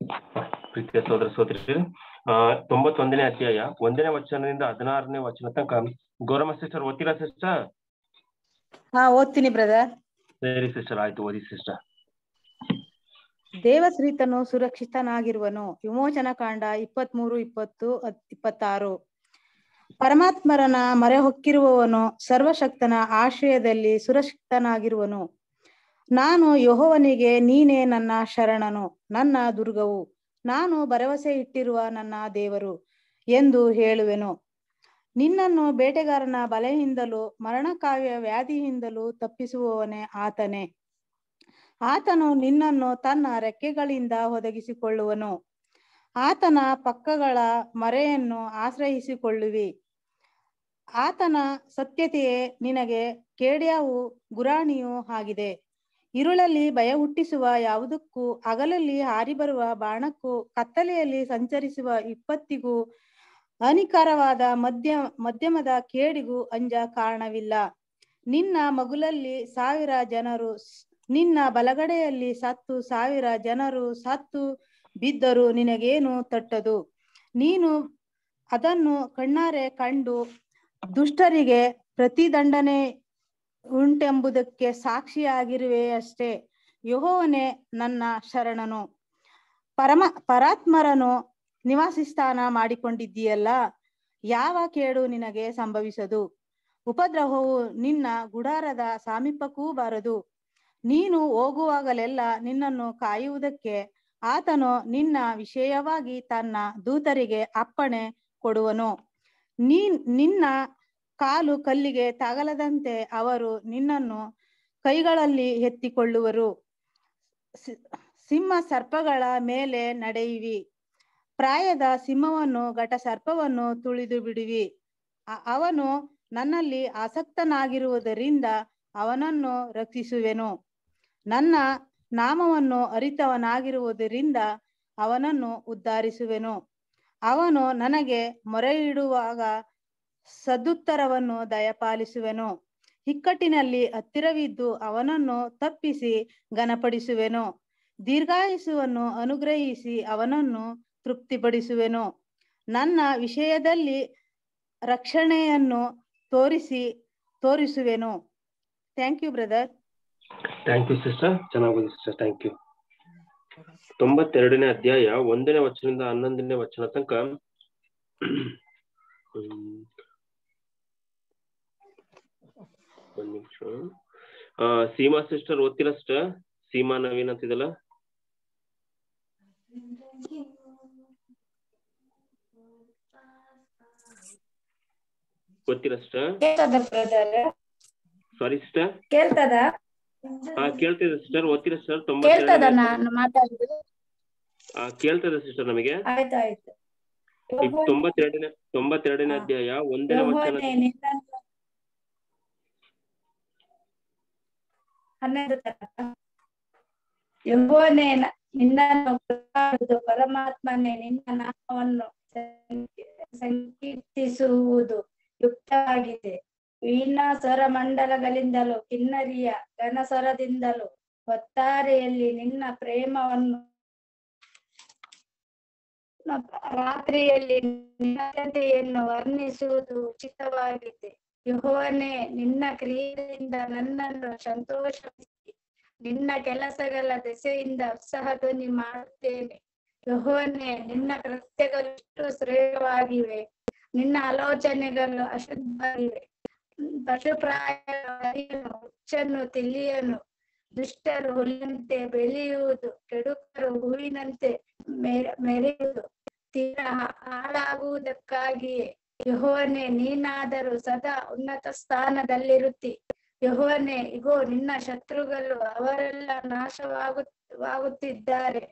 ಪ್ರೀತಿಯ ಸೋದರ ಸೋದರಿ 91ನೇ ಅಧ್ಯಾಯ 1ನೇ ವಚನದಿಂದ 16ನೇ ವಚನ ತನಕ ಗೌರಮ್ಮ ಸಿಸ್ಟರ್ ಓದ್ತೀರಾ ಸಿಸ್ಟರ್? ಓದ್ತೀನಿ ಬ್ರದರ್. ಸರಿ ಸಿಸ್ಟರ್, ಆಯ್ತು, ಓದಿ ಸಿಸ್ಟರ್. ದೇವಶ್ರೀತನು ಸುರಕ್ಷಿತನಾಗಿರುವನು. ವಿಮೋಚನ ಕಾಂಡ 23:20-26. ಪರಮಾತ್ಮರನ ಮೊರೆ ಹೊಕ್ಕಿರುವವನು ಸರ್ವಶಕ್ತನ ಆಶ್ರಯದಲ್ಲಿ ಸುರಕ್ಷಿತನಾಗಿರುವನು. ನಾನು ಯೆಹೋವನಿಗೆ, ನೀನೇ ನನ್ನ ಶರಣನು, ನನ್ನ ದುರ್ಗವು, ನಾನು ಭರವಸೆ ಇಟ್ಟಿರುವ ನನ್ನ ದೇವರು ಎಂದು ಹೇಳುವೆನು. ನಿನ್ನನ್ನು ಬೇಟೆಗಾರನ ಬಲೆಯಿಂದಲೂ ಮರಣಕಾವ್ಯ ವ್ಯಾಧಿಯಿಂದಲೂ ತಪ್ಪಿಸುವವನೇ ಆತನೇ. ಆತನು ನಿನ್ನನ್ನು ತನ್ನ ರೆಕ್ಕೆಗಳಿಂದ ಒದಗಿಸಿಕೊಳ್ಳುವನು. ಆತನ ಪಕ್ಕಗಳ ಮರೆಯನ್ನು ಆಶ್ರಯಿಸಿಕೊಳ್ಳುವಿ. ಆತನ ಸತ್ಯತೆಯೇ ನಿನಗೆ ಕೇಡ್ಯಾವೂ ಗುರಾಣಿಯೂ ಆಗಿದೆ. ഇരുಳಲ್ಲಿ ಭಯ ಹುಟ್ಟಿಸುವ ಯಾವುದಕ್ಕೂ, ಹಗಲಲ್ಲಿ ಹಾರಿಬರುವ ಬಾಣಕ್ಕೂ, ಕತ್ತಲೆಯಲ್ಲಿ ಸಂಚರಿಸುವ ವಿಪತ್ತಿಗೂ, ಹಾನಿಕರವಾದ ಮಧ್ಯಮದ ಕೇಡಿಗೂ ಅಂಜ ಕಾರಣವಿಲ್ಲ. ನಿನ್ನ ಮಗುಲಲ್ಲಿ 1000 ಜನರು, ನಿನ್ನ ಬಲಗಡೆಯಲ್ಲಿ 10,000 ಜನರು ಸತ್ತು ಬಿದ್ದರೂ ನಿನಗೇನು ತಟ್ಟದು. ನೀನು ಅದನ್ನು ಕಣ್ಣಾರೆ ಕಂಡು ದುಷ್ಟರಿಗೆ ಪ್ರತಿದಂಡನೆ ಉಂಟೆಂಬುದಕ್ಕೆ ಸಾಕ್ಷಿಯಾಗಿರುವೆಯಷ್ಟೇ. ಯೆಹೋವನೇ ನನ್ನ ಶರಣನು. ಪರಾತ್ಮರನು ನಿವಾಸಸ್ಥಾನ ಮಾಡಿಕೊಂಡಿದ್ದೀಯಲ್ಲ, ಯಾವ ಕೇಡು ನಿನಗೆ ಸಂಭವಿಸದು. ಉಪದ್ರವವು ನಿನ್ನ ಗುಡಾರದ ಸಮೀಪಕ್ಕೂ ಬಾರದು. ನೀನು ಹೋಗುವಾಗಲೆಲ್ಲ ನಿನ್ನನ್ನು ಕಾಯುವುದಕ್ಕೆ ಆತನು ನಿನ್ನ ವಿಷಯವಾಗಿ ತನ್ನ ದೂತರಿಗೆ ಅಪ್ಪಣೆ ಕೊಡುವನು. ನಿನ್ನ ಕಾಲು ಕಲ್ಲಿಗೆ ತಗಲದಂತೆ ಅವರು ನಿನ್ನನ್ನು ಕೈಗಳಲ್ಲಿ ಎತ್ತಿಕೊಳ್ಳುವರು. ಸಿಂಹ ಸರ್ಪಗಳ ಮೇಲೆ ನಡೆಯುವಿ. ಪ್ರಾಯದ ಸಿಂಹವನ್ನು ಘಟ ಸರ್ಪವನ್ನು ತುಳಿದು ಬಿಡುವಿ. ಅವನು ನನ್ನಲ್ಲಿ ಆಸಕ್ತನಾಗಿರುವುದರಿಂದ ಅವನನ್ನು ರಕ್ಷಿಸುವೆನು. ನನ್ನ ನಾಮವನ್ನು ಅರಿತವನಾಗಿರುವುದರಿಂದ ಅವನನ್ನು ಉದ್ಧರಿಸುವೆನು. ಅವನು ನನಗೆ ಮೊರೆಯಿಡುವಾಗ ಸದುತ್ತರವನ್ನು ದಯಪಾಲಿಸುವೆನು. ಇಕ್ಕಟ್ಟಿನಲ್ಲಿ ಹತ್ತಿರವಿದ್ದು ಅವನನ್ನು ತಪ್ಪಿಸಿ ಘನಪಡಿಸುವೆನು. ದೀರ್ಘಾಯುಷ್ಯವನ್ನು ಅನುಗ್ರಹಿಸಿ ಅವನನ್ನು ತೃಪ್ತಿಪಡಿಸುವೆನು. ನನ್ನ ವಿಷಯದಲ್ಲಿ ರಕ್ಷಣೆಯನ್ನು ತೋರಿಸುವೆನು. Thank you brother. Thank you sister, ಚೆನ್ನಾಗಿ ಸಿಸ್ಟರ್, ಥ್ಯಾಂಕ್ ಯು. 92ನೇ ಅಧ್ಯಾಯ 1ನೇ ವಚನದಿಂದ 11ನೇ ವಚನ ತನಕ ಒಂದು ನಿಮಿಷ. ಸೀಮಾ ಸಿಸ್ಟರ್ ಓದ್ತೀರಾ ಸಿಸ್ಟರ್? ಸೀಮಾ ನವೀನ್ ಅಂತಿದಲ್ಲ, ಓದ್ತೀರಾ ಸಿಸ್ಟರ್? ಸಾರಿ ಸಿಸ್ಟರ್, ಕೇಳ್ತದ? ಕೇಳ್ತಿದೆ ಸಿಸ್ಟರ್, ಓದ್ತೀರಾ ಸಿಸ್ಟರ್? ಕೇಳ್ತದೆ ಸಿಸ್ಟರ್ ನಮಗೆ. 92ನೇ ಅಧ್ಯಾಯ 1ನೇ ವಚನ. 12 ಯೆಹೋವನೇ ನಿನ್ನನ್ನು ಕೊಂಡಾಡುವುದು, ಪರಮಾತ್ಮನೇ ನಿನ್ನ ನಾಮವನ್ನು ಸಂಕೀರ್ತಿಸುವುದು ಯುಕ್ತವಾಗಿದೆ. ವೀಣಾ ಸ್ವರ ಮಂಡಲಗಳಿಂದಲೂ ಕಿನ್ನರಿಯ ಘನಸ್ವರದಿಂದಲೂ ಹೊತ್ತಾರೆಯಲ್ಲಿ ನಿನ್ನ ಪ್ರೇಮವನ್ನು, ರಾತ್ರಿಯಲ್ಲಿ ನಿನ್ನತೆಯನ್ನು ವರ್ಣಿಸುವುದು ಉಚಿತವಾಗಿದೆ. ಯೆಹೋವನೇ, ನಿನ್ನ ಕ್ರಿಯೆಯಿಂದ ನನ್ನನ್ನು ಸಂತೋಷಪಡಿಸಿ, ನಿನ್ನ ಕೆಲಸಗಳ ದೆಸೆಯಿಂದ ಉತ್ಸಾಹಧ್ವನಿ ಮಾಡುತ್ತೇನೆ. ಯೆಹೋವನೇ, ನಿನ್ನ ಕೃತ್ಯಗಳು ಎಷ್ಟು ಶ್ರೇಷ್ಠವಾಗಿವೆ, ನಿನ್ನ ಆಲೋಚನೆಗಳು ಅಶುದ್ಧವಾಗಿವೆ. ಪಶುಪ್ರಾಯ ಹುಚ್ಚನ್ನು ತಿಳಿಯನು, ದುಷ್ಟರು ಹುಲ್ಲಿನಂತೆ ಬೆಳೆಯುವುದು, ಕೆಡುಕರು ಹೂವಿನಂತೆ ಮೆರೆಯುವುದು ತೀರಾ ಹಾಳಾಗುವುದಕ್ಕಾಗಿಯೇ. ಯೆಹೋವನೇ, ನೀನಾದರೂ ಸದಾ ಉನ್ನತ ಸ್ಥಾನದಲ್ಲಿರುತ್ತಿ. ಯೆಹೋವನೇ, ಇಗೋ ನಿನ್ನ ಶತ್ರುಗಳು ಅವರೆಲ್ಲ ನಾಶವಾಗುತ್ತಿದ್ದಾರೆ.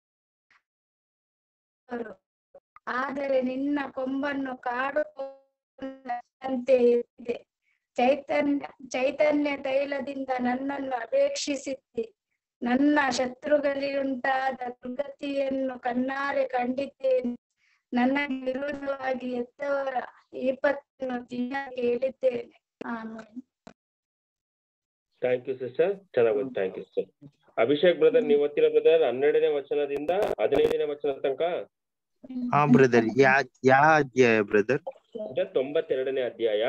ಆದರೆ ನಿನ್ನ ಕೊಂಬನ್ನು ಕಾಡುವಂತೆ ಇದೆ. ಚೈತನ್ಯ ತೈಲದಿಂದ ನನ್ನನ್ನು ಅಪೇಕ್ಷಿಸಿದ್ದಿ. ನನ್ನ ಶತ್ರುಗಳಿಗುಂಟಾದ ದುರ್ಗತಿಯನ್ನು ಕಣ್ಣಾರೆ ಕಂಡಿದ್ದೇನೆ. ನನಗೆ ವಿರೋಧವಾಗಿ ಎದ್ದವರ ವಿಪತ್ತನ್ನು ದಿನ ಕೇಳಿದ್ದೇನೆ. ಆಮೇಲೆ. ಥ್ಯಾಂಕ್ ಯು ಸಿಸ್ಟರ್, ಚೆನ್ನಾಗಿ thank you sister. Abhishek brother, ನೀವು ಓದ್ತಿರೋ ಬ್ರದರ್ 12ನೇ ವಚನದಿಂದ 15ನೇ ವಚನ ತನಕ. ಹಾ ಬ್ರದರ್, ಯಾ ಅಧ್ಯಾಯ ಬ್ರದರ್? 92ನೇ ಅಧ್ಯಾಯ.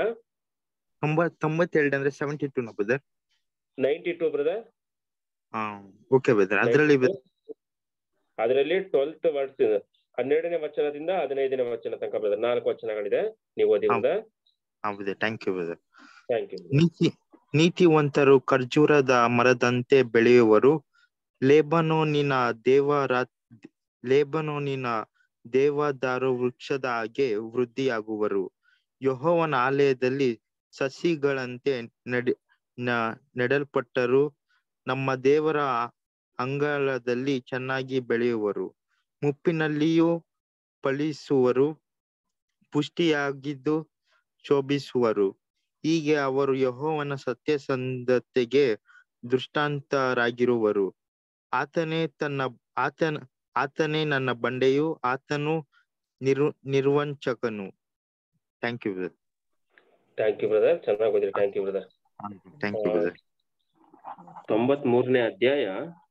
92 ಅಂದ್ರೆ 72 ನ ಬ್ರದರ್? 92 ಬ್ರದರ್. ಹಾ ಓಕೆ ಬ್ರದರ್. ಅದರಲ್ಲಿ 12th ವರ್ಸ್ 12ನೇ ವಚನದಿಂದ 15ನೇ ವಚನ ತನಕ ಬ್ರದರ್. 4 ವಚನಗಳಿದೆ, ನೀವು ಓದಿ brother. Thank you brother. Thank you. ನೀತಿವಂತರು ಖರ್ಜೂರದ ಮರದಂತೆ ಬೆಳೆಯುವರು, ಲೇಬನೋನಿನ ದೇವದಾರು ವೃಕ್ಷದ ಹಾಗೆ ವೃದ್ಧಿಯಾಗುವರು. ಯೆಹೋವನ ಆಲಯದಲ್ಲಿ ಸಸಿಗಳಂತೆ ನೆಡಲ್ಪಟ್ಟರು, ನಮ್ಮ ದೇವರ ಅಂಗಳದಲ್ಲಿ ಚೆನ್ನಾಗಿ ಬೆಳೆಯುವರು. ಮುಪ್ಪಿನಲ್ಲಿಯೂ ಫಲಿಸುವರು, ಪುಷ್ಟಿಯಾಗಿದ್ದು ಶೋಭಿಸುವರು. ಹೀಗೆ ಅವರು ಯೆಹೋವನ ಸತ್ಯಸಂಧತೆಗೆ ದೃಷ್ಟಾಂತರಾಗಿರುವರು. ಆತನೇ ನನ್ನ ಬಂಡೆಯು, ಆತನು ನಿರ್ವಂಚಕನು. Thank you brother. Thank you brother, ಚೆನ್ನಾಗಿ ಓದಿರಿ. Thank you brother. Thank you brother. 93ನೇ ಅಧ್ಯಾಯ.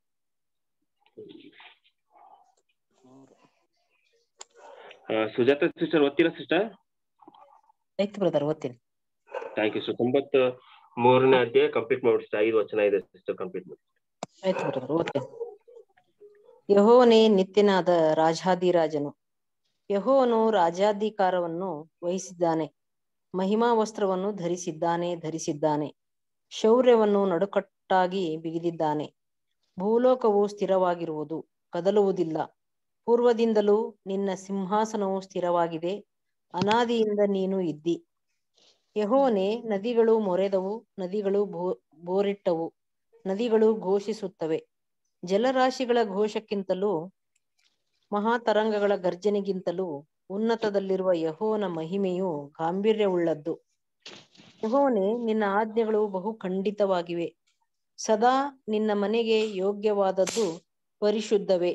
ಸುಜಾತ ಸಿಸ್ಟರ್ ಓದ್ತೀರಾ ಸಿಸ್ಟರ್? ಆಯ್ತು ಬ್ರದರ್, ಓದ್ತೀನಿ. Thank you sir. 93ನೇ ಅಧ್ಯಾಯ ಕಂಪ್ಲೀಟ್ ಮಾಡಿ ಸಿಸ್ಟರ್. 5 ವಚನ ಇದೆ ಸಿಸ್ಟರ್, ಕಂಪ್ಲೀಟ್ ಮಾಡಿ. ಆಯ್ತು ಬ್ರದರ್, ಓದ್ತೀನಿ. ಯೆಹೋವನೇ ನಿತ್ಯನಾದ ರಾಜಾಧಿರಾಜನು. ಯೆಹೋವನು ರಾಜ್ಯಾಧಿಕಾರವನ್ನು ವಹಿಸಿದ್ದಾನೆ, ಮಹಿಮಾ ವಸ್ತ್ರವನ್ನು ಧರಿಸಿದ್ದಾನೆ. ಶೌರ್ಯವನ್ನು ನಡುಕಟ್ಟಾಗಿ ಬಿಗಿದಿದ್ದಾನೆ. ಭೂಲೋಕವು ಸ್ಥಿರವಾಗಿರುವುದು, ಕದಲುವುದಿಲ್ಲ. ಪೂರ್ವದಿಂದಲೂ ನಿನ್ನ ಸಿಂಹಾಸನವು ಸ್ಥಿರವಾಗಿದೆ, ಅನಾದಿಯಿಂದ ನೀನು ಇದ್ದಿ. ಯೆಹೋವನೇ, ನದಿಗಳು ಮೊರೆದವು, ನದಿಗಳು ಬೋರಿಟ್ಟವು, ನದಿಗಳು ಘೋಷಿಸುತ್ತವೆ. ಜಲರಾಶಿಗಳ ಘೋಷಕ್ಕಿಂತಲೂ ಮಹಾತರಂಗಗಳ ಗರ್ಜನೆಗಿಂತಲೂ ಉನ್ನತದಲ್ಲಿರುವ ಯೆಹೋವನ ಮಹಿಮೆಯು ಗಾಂಭೀರ್ಯವುಳ್ಳದ್ದು. ಯೆಹೋವನೇ, ನಿನ್ನ ಆಜ್ಞೆಗಳು ಬಹು ಖಂಡಿತವಾಗಿವೆ, ಸದಾ ನಿನ್ನ ಮನೆಗೆ ಯೋಗ್ಯವಾದದ್ದು ಪರಿಶುದ್ಧವೇ.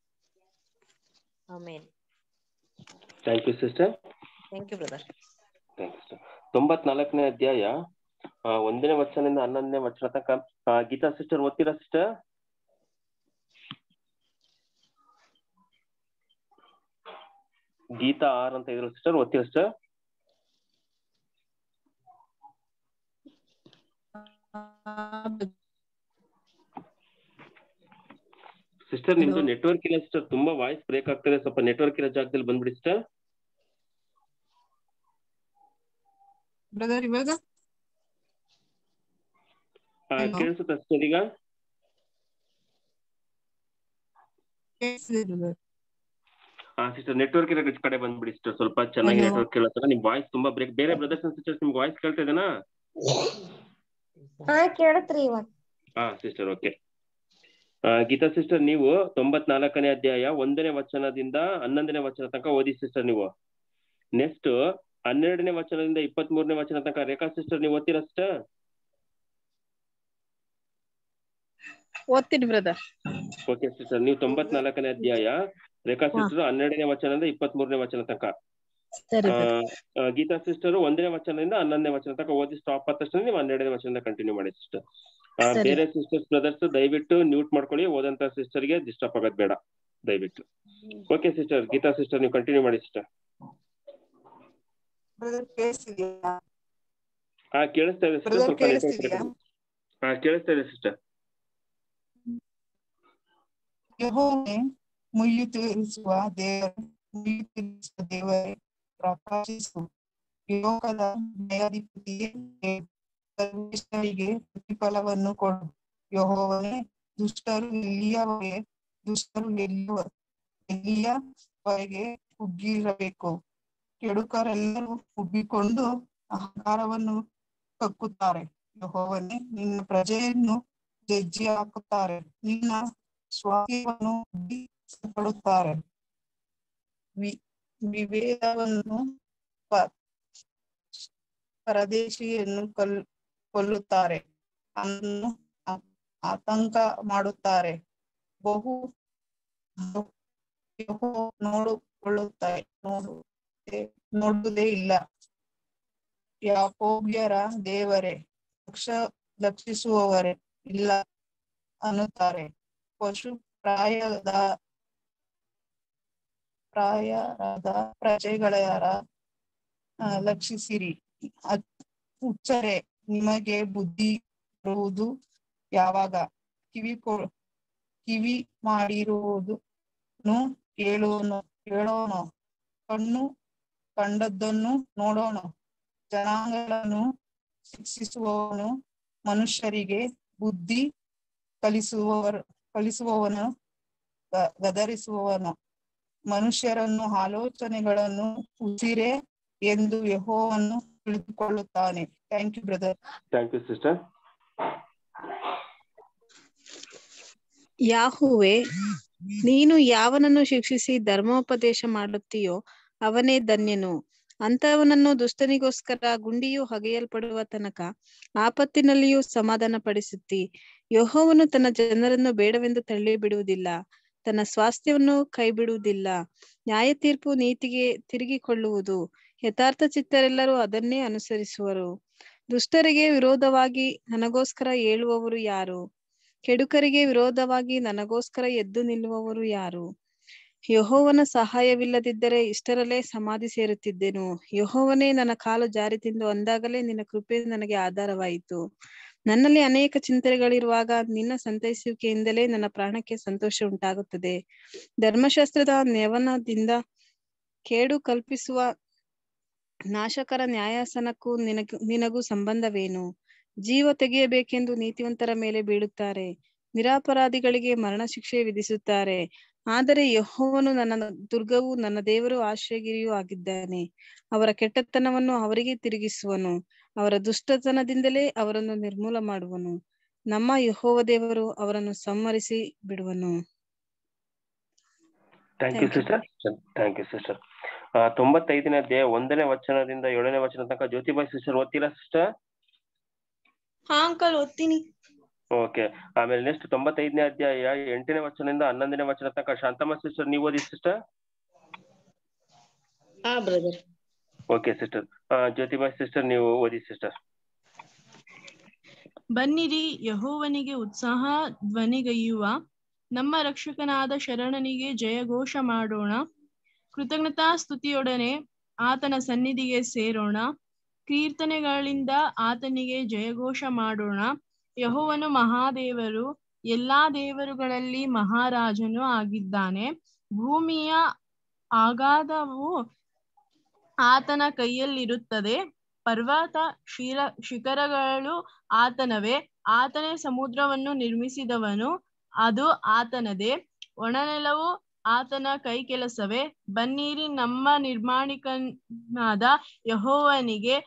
Amen. Thank you sister. Thank you brother. 94ನೇ ಅಧ್ಯಾಯ 1ನೇ ವಚನದಿಂದ 11ನೇ ವಚನ ತನಕ ಗೀತಾ ಸಿಸ್ಟರ್ ಓದ್ತೀರಾ ಸಿಸ್ಟರ್? ಗೀತಾ ಆರ್ ಅಂತ ಇದ್ರು ಸಿಸ್ಟರ್, ಓದ್ತೀರಾ ಸಿಸ್ಟರ್? ಸಿಸ್ಟರ್ ನಿಮ್ದು ನೆಟ್ವರ್ಕ್ ಇಲ್ಲ ಸಿಸ್ಟರ್, ತುಂಬಾ ವಾಯ್ಸ್ ಬ್ರೇಕ್ ಆಗ್ತದೆ. ಸ್ವಲ್ಪ ನೆಟ್ವರ್ಕ್ ಇರೋ ಜಾಗದಲ್ಲಿ ಬಂದ್ಬಿಡಿ ಸಿಸ್ಟರ್. ಬ್ರದರ್ ಇವಾಗ ಕೇಳಿಸುತ್ತಾ ಸಿಸ್ಟರ್ ಈಗ? ಸಿಸ್ಟರ್ ನೆಟ್ವರ್ಕ್ ಇರೋ ಕಡೆ ಬಂದ್ಬಿಡಿ ಸಿಸ್ಟರ್, ಸ್ವಲ್ಪ ಚೆನ್ನಾಗಿ ನೆಟ್ವರ್ಕ್ ಕೇಳುತ್ತಾರೆ. ನಿಮ್ ವಾಯ್ಸ್ ತುಂಬಾ ಬ್ರೇಕ್. ಬೇರೆ ಬ್ರದರ್ಸ್ ಅಂಡ್ ಸಿಸ್ಟರ್ಸ್ ನಿಮ್ಗೆ ವಾಯ್ಸ್ ಕೇಳ್ತಾ ಇದೆನಾ? ಕೇಳತ್ರಿ ಇವಾಗ. Sister okay. ಗೀತಾ ಸಿಸ್ಟರ್, ನೀವು 94ನೇ ಅಧ್ಯಾಯ 1ನೇ ವಚನದಿಂದ 11ನೇ ವಚನ ತನಕ ಓದಿ ಸಿಸ್ಟರ್ ನೀವು. ನೆಕ್ಸ್ಟ್ 12ನೇ ವಚನದಿಂದ 23ನೇ ವಚನ ತನಕ ರೇಖಾ ಸಿಸ್ಟರ್ ನೀವು ಓದ್ತೀರಾ ಸಿಸ್ಟರ್? ಓದ್ತೀನಿ ಬ್ರದರ್. ಓಕೆ ಸಿಸ್ಟರ್, ನೀವು 94ನೇ ಅಧ್ಯಾಯ ರೇಖಾ ಸಿಸ್ಟರ್ 12ನೇ ವಚನದಿಂದ 23ನೇ ವಚನ ತನಕ. ಗೀತಾ ಸಿಸ್ಟರ್ 1ನೇ ವಚನದಿಂದ 11ನೇ ವಚನ ತನಕ ಓದಿ ಸ್ಟಾಪ್ ಆದ ತಕ್ಷಣ ನೀವು 12ನೇ ವಚನದಿಂದ ಕಂಟಿನ್ಯೂ ಮಾಡಿ ಸಿಸ್ಟರ್. ಬೇರೆ ಸಿಸ್ಟರ್ಸ್ ಬ್ರದರ್ಸ್ ದಯವಿಟ್ಟು ಮ್ಯೂಟ್ ಮಾಡ್ಕೊಳ್ಳಿ, ಓದಂತ ಸಿಸ್ಟರ್ಗೆ ಡಿಸ್ಟರ್ಬ್ ಆಗೋದು ಬೇಡ ದಯವಿಟ್ಟು. ಓಕೆ ಸಿಸ್ಟರ್, ಗೀತಾ ಸಿಸ್ಟರ್ ನೀವು ಕಂಟಿನ್ಯೂ ಮಾಡಿ ಸಿಸ್ಟರ್. ಕೇಳಿಸ್ತಾ ಇದೆ ಸಿಸ್ಟರ್, ಸ್ವಲ್ಪ ಕೇಳಿಸ್ತಾ ಇದೆ ಸಿಸ್ಟರ್. ಯೆಹೋವನೇ, ಮುಯ್ಯಿ ತೀರಿಸುವ ದೇವರೇ ಪ್ರಕಾಶಿಸು. ಲೋಕದ ನ್ಯಾಯಾಧಿಪತಿಯೇ, ಸರ್ವೇಶ್ವರಿಗೆ ಪ್ರತಿಫಲವನ್ನು ಕೊಡು. ಯೆಹೋವನೇ, ದುಷ್ಟರು ಎಲ್ಲಿಯವರೆಗೆ ಕುಗ್ಗಿರಬೇಕು. ಕೆಡುಕರೆಲ್ಲರೂ ಉಬ್ಬಿಕೊಂಡು ಅಹಂಕಾರವನ್ನು ಕಕ್ಕುತ್ತಾರೆ. ಯೆಹೋವನೇ, ನಿನ್ನ ಪ್ರಜೆಯನ್ನು ಜಜ್ಜಿ ಹಾಕುತ್ತಾರೆ, ನಿನ್ನ ಸ್ವಾಸ್ಥ್ಯವನ್ನು ಪಡುತ್ತಾರೆ. ವಿವೇಕವನ್ನು ಪರದೇಶಿಯನ್ನು ಕೊಲ್ಲುತ್ತಾರೆ, ಅನ್ನು ಆತಂಕ ಮಾಡುತ್ತಾರೆ. ನೋಡುವುದೇ ಇಲ್ಲ. ಯಾಕೋಬ್ಯರ ದೇವರೇ, ಲಕ್ಷಿಸುವವರೇ ಇಲ್ಲ. ಅನ್ನುತ್ತಾರೆ. ಪಶು ಪ್ರಾಯದ ಪ್ರಜೆಗಳರ ಲಕ್ಷಿಸಿರಿ. ಹುಚ್ಚರೆ, ನಿಮಗೆ ಬುದ್ಧಿ ಬರುವುದು ಯಾವಾಗ? ಕಿವಿ ಮಾಡಿರುವುದನ್ನು ಕೇಳೋಣ, ಕಣ್ಣು ಕಂಡದ್ದನ್ನು ನೋಡೋಣ. ಜನಾಂಗಗಳನ್ನು ಶಿಕ್ಷಿಸುವವನು, ಮನುಷ್ಯರಿಗೆ ಬುದ್ಧಿ ಕಲಿಸುವವನು, ಗದರಿಸುವವನು, ಮನುಷ್ಯರನ್ನು ಆಲೋಚನೆಗಳನ್ನು ಉಸಿರೇ ಎಂದು ಯೆಹೋವನು ತಿಳಿದುಕೊಳ್ಳುತ್ತಾನೆ. Thank you brother. Thank you sister. Yahweh, ನೀನು ಯಾವನನ್ನು ಶಿಕ್ಷಿಸಿ ಧರ್ಮೋಪದೇಶ ಮಾಡುತ್ತೀಯೋ ಅವನೇ ಧನ್ಯನು. ಅಂತವನನ್ನು ದುಷ್ಟನಿಗೋಸ್ಕರ ಗುಂಡಿಯು ಹಗೆಯಲ್ಪಡುವ ತನಕ ಆಪತ್ತಿನಲ್ಲಿಯೂ ಸಮಾಧಾನ ಪಡಿಸುತ್ತಿ. ಯೆಹೋವನು ತನ್ನ ಜನರನ್ನು ಬೇಡವೆಂದು ತಳ್ಳಿ ಬಿಡುವುದಿಲ್ಲ, ತನ್ನ ಸ್ವಾಸ್ಥ್ಯವನ್ನು ಕೈ ಬಿಡುವುದಿಲ್ಲ. ನ್ಯಾಯ ತೀರ್ಪು ನೀತಿಗೆ ತಿರುಗಿಕೊಳ್ಳುವುದು, ಯಥಾರ್ಥ ಚಿತ್ತರೆಲ್ಲರೂ ಅದನ್ನೇ ಅನುಸರಿಸುವರು. ದುಷ್ಟರಿಗೆ ವಿರೋಧವಾಗಿ ನನಗೋಸ್ಕರ ಏಳುವವರು ಯಾರು? ಕೆಡುಕರಿಗೆ ವಿರೋಧವಾಗಿ ನನಗೋಸ್ಕರ ಎದ್ದು ನಿಲ್ಲುವವರು ಯಾರು? ಯೆಹೋವನ ಸಹಾಯವಿಲ್ಲದಿದ್ದರೆ ಇಷ್ಟರಲ್ಲೇ ಸಮಾಧಿ ಸೇರುತ್ತಿದ್ದೆನು. ಯೆಹೋವನೇ, ನನ್ನ ಕಾಲು ಜಾರಿ ತಿಂದು ಅಂದಾಗಲೇ ನಿನ್ನ ಕೃಪೆ ನನಗೆ ಆಧಾರವಾಯಿತು. ನನ್ನಲ್ಲಿ ಅನೇಕ ಚಿಂತೆಗಳಿರುವಾಗ ನಿನ್ನ ಸಂತೈಸುವಿಕೆಯಿಂದಲೇ ನನ್ನ ಪ್ರಾಣಕ್ಕೆ ಸಂತೋಷ ಉಂಟಾಗುತ್ತದೆ. ಧರ್ಮಶಾಸ್ತ್ರದ ನ್ಯವನದಿಂದ ಕೇಡು ಕಲ್ಪಿಸುವ ನಾಶಕರ ನ್ಯಾಯಾಸನಕ್ಕೂ ನಿನಗೂ ಸಂಬಂಧವೇನು? ಜೀವ ತೆಗೆಯಬೇಕೆಂದು ನೀತಿವಂತರ ಮೇಲೆ ಬೀಳುತ್ತಾರೆ, ನಿರಪರಾಧಿಗಳಿಗೆ ಮರಣ ಶಿಕ್ಷೆ ವಿಧಿಸುತ್ತಾರೆ. ಆದರೆ ಯೆಹೋವನು ನನ್ನ ದುರ್ಗವೂ ನನ್ನ ದೇವರು ಆಶ್ರಯಗಿರಿಯೂ ಆಗಿದ್ದಾನೆ. ಅವರ ಕೆಟ್ಟತನವನ್ನು ಅವರಿಗೆ ತಿರುಗಿಸುವನು, ಅವರ ದುಷ್ಟತನದಿಂದಲೇ ಅವರನ್ನು ನಿರ್ಮೂಲ ಮಾಡುವನು. ನಮ್ಮ ಯೆಹೋವ ದೇವರು ಅವರನ್ನು ಸಂಹರಿಸಿ ಬಿಡುವನು. Thank you sister. Thank you sister. 95ನೇ ಅಧ್ಯಾಯ 1ನೇ ವಚನದಿಂದ 7ನೇ ವಚನ ತನಕ ಜ್ಯೋತಿಬಾಯಿ ಸಿಸ್ಟರ್ ಓದ್ತೀರಾ ಸಿಸ್ಟರ್? ಹಾ ಅಂಕಲ್, ಓದ್ತೀನಿ. ಓಕೆ. ಆಮೇಲೆ ನೆಕ್ಸ್ಟ್ 95ನೇ ಅಧ್ಯಾಯ 8ನೇ ವಚನದಿಂದ 11ನೇ ವಚನ ತನಕ ಶಾಂತಮ್ಮ ಸಿಸ್ಟರ್ ನೀವು ಓದಿ ಸಿಸ್ಟರ್. ಹಾ brother. Okay sister. Jyothibai sister ನೀವು ಓದಿ ಸಿಸ್ಟರ್. ಬನ್ನಿರಿ, ಯೆಹೋವನಿಗೆ ಉತ್ಸಾಹ ಧ್ವನಿಗೈಯುವ, ನಮ್ಮ ರಕ್ಷಕನಾದ ಶರಣನಿಗೆ ಜಯಘೋಷ ಮಾಡೋಣ. ಕೃತಜ್ಞತಾ ಸ್ತುತಿಯೊಡನೆ ಆತನ ಸನ್ನಿಧಿಗೆ ಸೇರೋಣ. ಕೀರ್ತನೆಗಳಿಂದ ಆತನಿಗೆ ಜಯಘೋಷ ಮಾಡೋಣ. ಯೆಹೋವನು ಮಹಾದೇವರು, ಎಲ್ಲಾ ದೇವರುಗಳಲ್ಲಿ ಮಹಾರಾಜನು ಆಗಿದ್ದಾನೆ. ಭೂಮಿಯ ಅಗಾಧವು ಆತನ ಕೈಯಲ್ಲಿರುತ್ತದೆ, ಪರ್ವತ ಶಿಖರಗಳು ಆತನವೇ. ಆತನೇ ಸಮುದ್ರವನ್ನು ನಿರ್ಮಿಸಿದವನು, ಅದು ಆತನದೇ. ಒಣನೆಲವು ಆತನ ಕೈ ಕೆಲಸವೇ. ಬನ್ನಿರಿ, ನಮ್ಮ ನಿರ್ಮಾಣಿಕನಾದ ಯೆಹೋವನಿಗೆ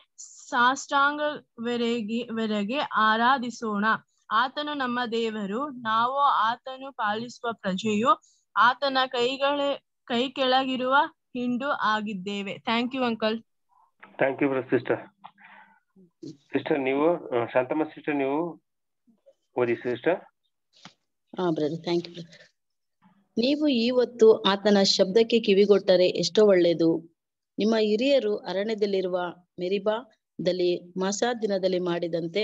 ಸಾಷ್ಟಾಂಗವೆರಗಿ ಆರಾಧಿಸೋಣ. ಆತನು ನಮ್ಮ ದೇವರು, ನಾವು ಆತನು ಪಾಲಿಸುವ ಪ್ರಜೆಯು, ಆತನ ಕೈ ಕೆಳಗಿರುವ ಹಿಂಡು ಆಗಿದ್ದೇವೆ. Thank you uncle. Thank you sister. Sister ನೀವು ಶಾಂತಮ್ಮ ಸಿಸ್ಟರ್ ನೀವು ಓದಿ ಸಿಸ್ಟರ್. ಹಾ ಬ್ರದರ್, ಥ್ಯಾಂಕ್ ಯು. ನೀವು ಇವತ್ತು ಆತನ ಶಬ್ದಕ್ಕೆ ಕಿವಿಗೊಟ್ಟರೆ ಎಷ್ಟೋ ಒಳ್ಳೆಯದು. ನಿಮ್ಮ ಹಿರಿಯರು ಅರಣ್ಯದಲ್ಲಿರುವ ಮೆರಿಬಾದಲ್ಲಿ ಮಾಸಾ ದಿನದಲ್ಲಿ ಮಾಡಿದಂತೆ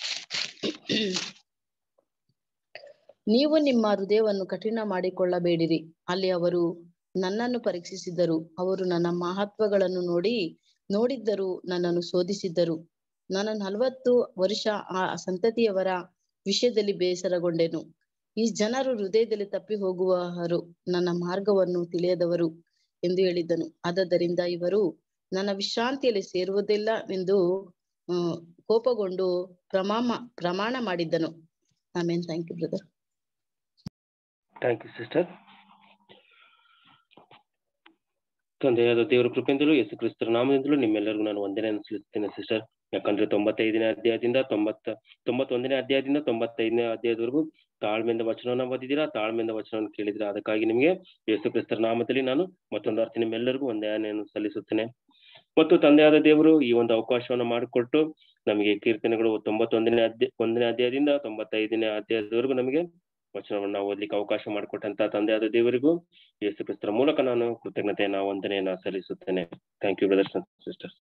ನೀವು ನಿಮ್ಮ ಹೃದಯವನ್ನು ಕಠಿಣ ಮಾಡಿಕೊಳ್ಳಬೇಡಿರಿ. ಅಲ್ಲಿ ಅವರು ನನ್ನನ್ನು ಪರೀಕ್ಷಿಸಿದರು, ಅವರು ನನ್ನ ಮಹತ್ವಗಳನ್ನು ನೋಡಿದ್ದರು, ನನ್ನನ್ನು ಶೋಧಿಸಿದ್ದರು. ನಾನು 40 ವರ್ಷ ಆ ಸಂತತಿಯವರ ವಿಷಯದಲ್ಲಿ ಬೇಸರಗೊಂಡೆನು. ಈ ಜನರು ಹೃದಯದಲ್ಲಿ ತಪ್ಪಿ ಹೋಗುವವರು, ನನ್ನ ಮಾರ್ಗವನ್ನು ತಿಳಿಯದವರು ಎಂದು ಹೇಳಿದ್ದನು. ಆದ್ದರಿಂದ ಇವರು ನನ್ನ ವಿಶ್ರಾಂತಿಯಲ್ಲಿ ಸೇರುವುದಿಲ್ಲ ಎಂದು ಕೋಪಗೊಂಡು ಪ್ರಮಾಣ ಮಾಡಿದ್ದನು. Amen. Thank you brother. Thank you sister. ತಂದೆಯಾದ ದೇವರ ಕೃಪೆಯಿಂದಲೂ ಯೇಸು ಕ್ರಿಸ್ತರ ನಾಮದಿಂದಲೂ ನಿಮ್ಮೆಲ್ಲರಿಗೂ ನಾನು ವಂದನೆಯನ್ನು ಸಲ್ಲಿಸುತ್ತೇನೆ ಸಿಸ್ಟರ್. ಯಾಕಂದ್ರೆ 95ನೇ ಅಧ್ಯಾಯದಿಂದ 91ನೇ ಅಧ್ಯಾಯದಿಂದ 95ನೇ ಅಧ್ಯಾಯದವರೆಗೂ ತಾಳ್ಮೆಯಿಂದ ವಚನವನ್ನು ಓದಿದ್ದೀರಾ, ತಾಳ್ಮೆಯಿಂದ ವಚನವನ್ನು ಕೇಳಿದಿರಾ. ಅದಕ್ಕಾಗಿ ನಿಮಗೆ ಯೇಸು ಕ್ರಿಸ್ತರ ನಾಮದಲ್ಲಿ ನಾನು ಮತ್ತೊಂದು ಅರ್ಥ ನಿಮ್ಮೆಲ್ಲರಿಗೂ ವಂದನೆಯನ್ನು ಸಲ್ಲಿಸುತ್ತೇನೆ. ಮತ್ತು ತಂದೆಯಾದ ದೇವರು ಈ ಒಂದು ಅವಕಾಶವನ್ನು ಮಾಡಿಕೊಟ್ಟು ನಮಗೆ ಕೀರ್ತನೆಗಳು 91ನೇ ಅಧ್ಯಾಯದಿಂದ 95ನೇ ಅಧ್ಯಾಯದವರೆಗೂ ನಮಗೆ ವಚನವನ್ನ ಓದ್ಲಿಕ್ಕೆ ಅವಕಾಶ ಮಾಡಿಕೊಟ್ಟಂತ ತಂದೆಯಾದ ದೇವರಿಗೂ ಯೇಸು ಕ್ರಿಸ್ತರ ಮೂಲಕ ನಾನು ಕೃತಜ್ಞತೆಯನ್ನ ವಂದನೆಯನ್ನ ಸಲ್ಲಿಸುತ್ತೇನೆ. Thank you brothers and sisters.